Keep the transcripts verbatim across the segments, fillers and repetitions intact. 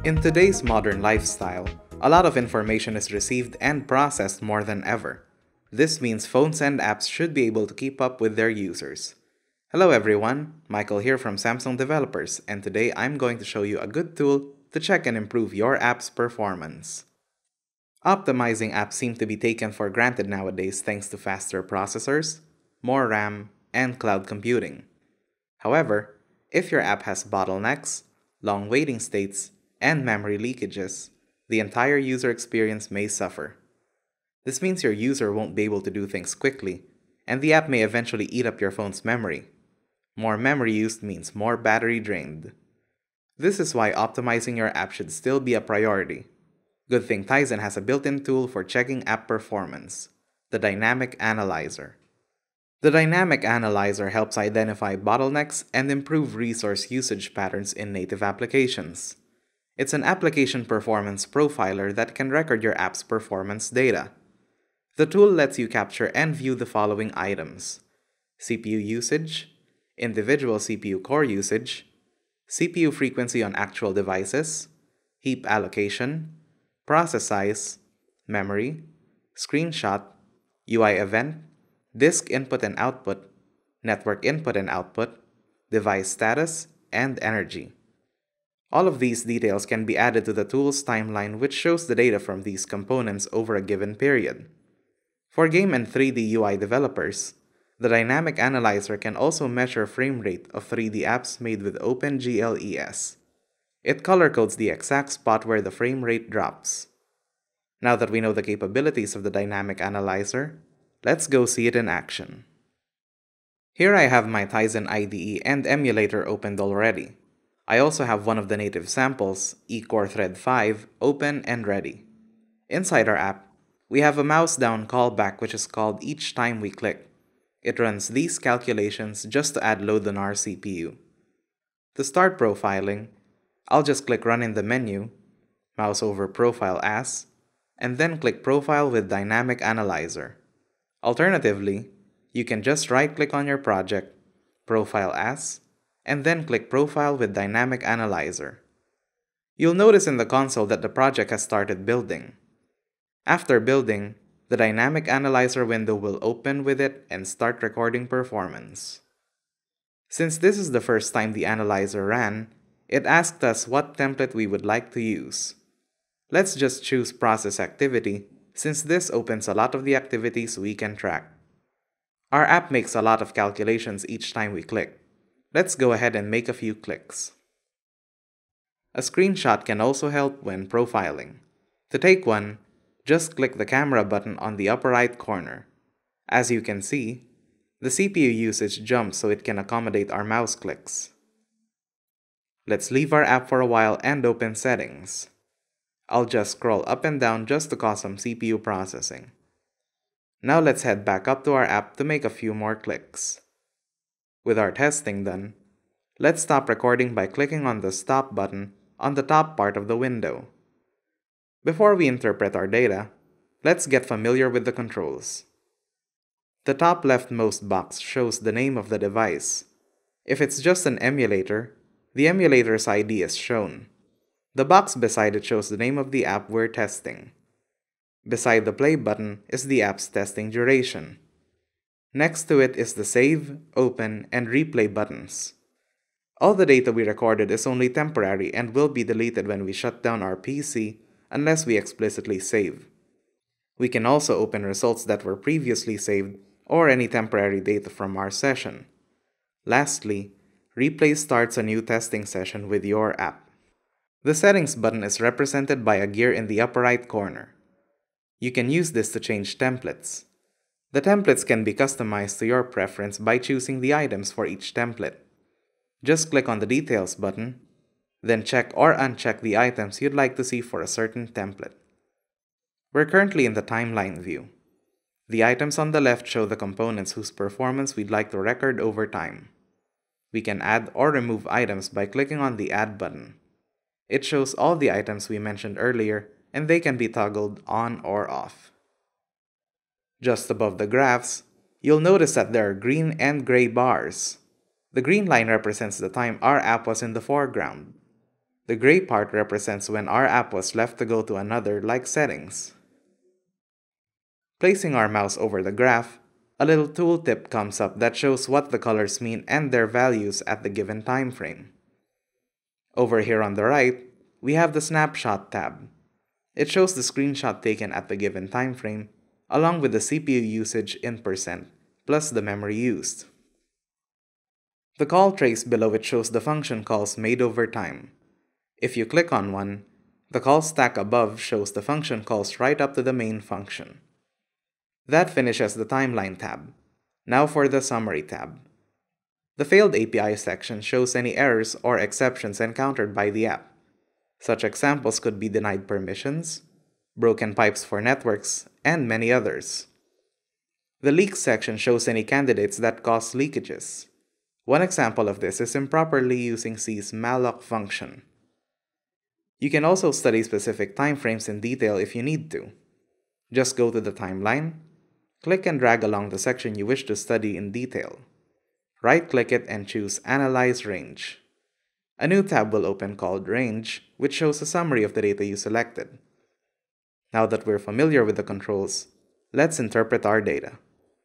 In today's modern lifestyle, a lot of information is received and processed more than ever. This means phones and apps should be able to keep up with their users. Hello everyone, Michael here from Samsung Developers, and today I'm going to show you a good tool to check and improve your app's performance. Optimizing apps seem to be taken for granted nowadays thanks to faster processors, more RAM, and cloud computing. However, if your app has bottlenecks, long waiting states, and memory leakages, the entire user experience may suffer. This means your user won't be able to do things quickly, and the app may eventually eat up your phone's memory. More memory used means more battery drained. This is why optimizing your app should still be a priority. Good thing Tizen has a built-in tool for checking app performance, the Dynamic Analyzer. The Dynamic Analyzer helps identify bottlenecks and improve resource usage patterns in native applications. It's an application performance profiler that can record your app's performance data. The tool lets you capture and view the following items: C P U usage, individual C P U core usage, C P U frequency on actual devices, heap allocation, process size, memory, screenshot, U I event, disk input and output, network input and output, device status, and energy. All of these details can be added to the tool's timeline, which shows the data from these components over a given period. For game and three D U I developers, the Dynamic Analyzer can also measure frame rate of three D apps made with OpenGLES. It color codes the exact spot where the frame rate drops. Now that we know the capabilities of the Dynamic Analyzer, let's go see it in action. Here I have my Tizen I D E and emulator opened already. I also have one of the native samples, eCore Thread five, open and ready. Inside our app, we have a mouse down callback which is called each time we click. It runs these calculations just to add load on our C P U. To start profiling, I'll just click Run in the menu, mouse over Profile As, and then click Profile with Dynamic Analyzer. Alternatively, you can just right-click on your project, Profile As, and then click Profile with Dynamic Analyzer. You'll notice in the console that the project has started building. After building, the Dynamic Analyzer window will open with it and start recording performance. Since this is the first time the analyzer ran, it asked us what template we would like to use. Let's just choose Process Activity, since this opens a lot of the activities we can track. Our app makes a lot of calculations each time we click. Let's go ahead and make a few clicks. A screenshot can also help when profiling. To take one, just click the camera button on the upper right corner. As you can see, the C P U usage jumps so it can accommodate our mouse clicks. Let's leave our app for a while and open Settings. I'll just scroll up and down just to cause some C P U processing. Now let's head back up to our app to make a few more clicks. With our testing done, let's stop recording by clicking on the Stop button on the top part of the window. Before we interpret our data, let's get familiar with the controls. The top leftmost box shows the name of the device. If it's just an emulator, the emulator's I D is shown. The box beside it shows the name of the app we're testing. Beside the play button is the app's testing duration. Next to it is the Save, Open, and Replay buttons. All the data we recorded is only temporary and will be deleted when we shut down our P C unless we explicitly save. We can also open results that were previously saved or any temporary data from our session. Lastly, Replay starts a new testing session with your app. The Settings button is represented by a gear in the upper right corner. You can use this to change templates. The templates can be customized to your preference by choosing the items for each template. Just click on the Details button, then check or uncheck the items you'd like to see for a certain template. We're currently in the Timeline view. The items on the left show the components whose performance we'd like to record over time. We can add or remove items by clicking on the Add button. It shows all the items we mentioned earlier, and they can be toggled on or off. Just above the graphs, you'll notice that there are green and gray bars. The green line represents the time our app was in the foreground. The gray part represents when our app was left to go to another, like settings. Placing our mouse over the graph, a little tooltip comes up that shows what the colors mean and their values at the given time frame. Over here on the right, we have the Snapshot tab. It shows the screenshot taken at the given time frame, along with the C P U usage in percent, plus the memory used. The call trace below it shows the function calls made over time. If you click on one, the call stack above shows the function calls right up to the main function. That finishes the Timeline tab. Now for the Summary tab. The Failed A P I section shows any errors or exceptions encountered by the app. Such examples could be denied permissions, broken pipes for networks, and many others. The Leaks section shows any candidates that cause leakages. One example of this is improperly using C's malloc function. You can also study specific timeframes in detail if you need to. Just go to the timeline, click and drag along the section you wish to study in detail. Right-click it and choose Analyze Range. A new tab will open called Range, which shows a summary of the data you selected. Now that we're familiar with the controls, let's interpret our data.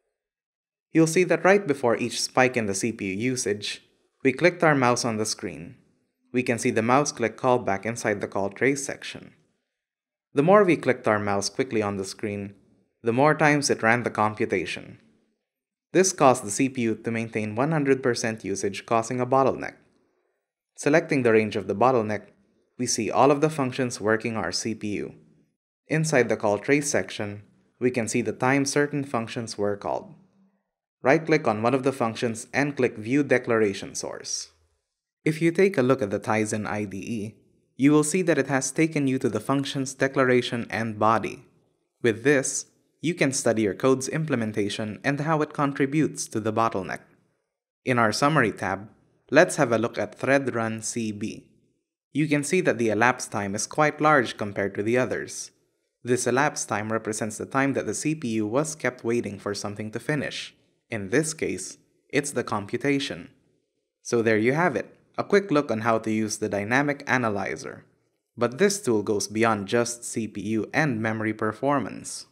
You'll see that right before each spike in the C P U usage, we clicked our mouse on the screen. We can see the mouse click callback inside the call trace section. The more we clicked our mouse quickly on the screen, the more times it ran the computation. This caused the C P U to maintain one hundred percent usage, causing a bottleneck. Selecting the range of the bottleneck, we see all of the functions working our C P U. Inside the call trace section, we can see the time certain functions were called. Right-click on one of the functions and click View Declaration Source. If you take a look at the Tizen I D E, you will see that it has taken you to the function's declaration and body. With this, you can study your code's implementation and how it contributes to the bottleneck. In our Summary tab, let's have a look at Thread Run C B. You can see that the elapsed time is quite large compared to the others. This elapsed time represents the time that the C P U was kept waiting for something to finish. In this case, it's the computation. So there you have it, a quick look on how to use the Dynamic Analyzer. But this tool goes beyond just C P U and memory performance.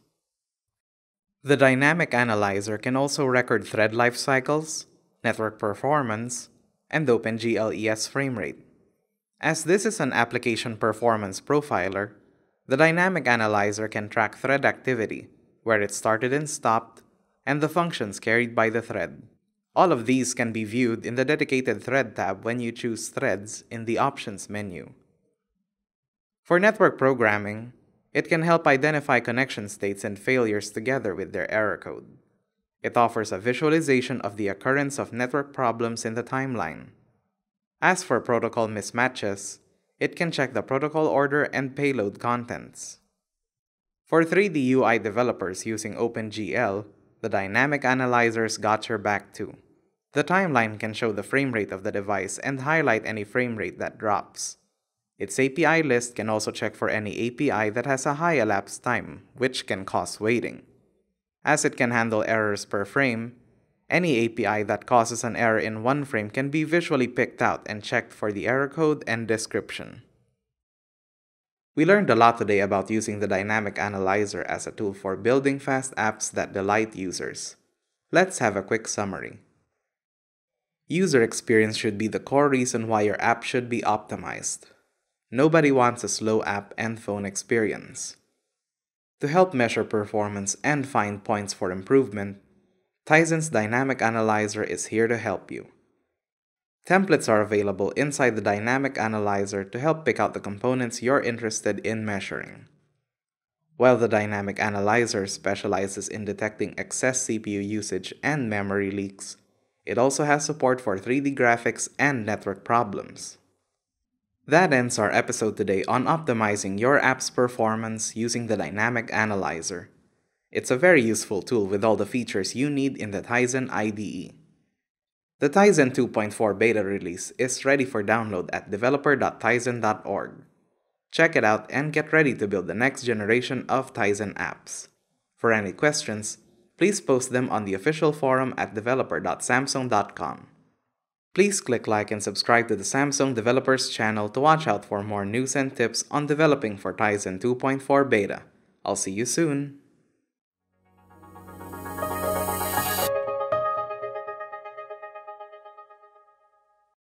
The Dynamic Analyzer can also record thread life cycles, network performance, and OpenGLES frame rate. As this is an application performance profiler, the Dynamic Analyzer can track thread activity, where it started and stopped, and the functions carried by the thread. All of these can be viewed in the dedicated Thread tab when you choose Threads in the Options menu. For network programming, it can help identify connection states and failures together with their error code. It offers a visualization of the occurrence of network problems in the timeline. As for protocol mismatches, it can check the protocol order and payload contents. For three D U I developers using OpenGL, the Dynamic Analyzer's got your back too. The timeline can show the frame rate of the device and highlight any frame rate that drops. Its A P I list can also check for any A P I that has a high elapsed time, which can cause waiting. As it can handle errors per frame, any A P I that causes an error in one frame can be visually picked out and checked for the error code and description. We learned a lot today about using the Dynamic Analyzer as a tool for building fast apps that delight users. Let's have a quick summary. User experience should be the core reason why your app should be optimized. Nobody wants a slow app and phone experience. To help measure performance and find points for improvement, Tizen's Dynamic Analyzer is here to help you. Templates are available inside the Dynamic Analyzer to help pick out the components you're interested in measuring. While the Dynamic Analyzer specializes in detecting excess C P U usage and memory leaks, it also has support for three D graphics and network problems. That ends our episode today on optimizing your app's performance using the Dynamic Analyzer. It's a very useful tool with all the features you need in the Tizen I D E. The Tizen two point four beta release is ready for download at developer dot tizen dot org. Check it out and get ready to build the next generation of Tizen apps. For any questions, please post them on the official forum at developer dot samsung dot com. Please click like and subscribe to the Samsung Developers channel to watch out for more news and tips on developing for Tizen two point four Beta. I'll see you soon!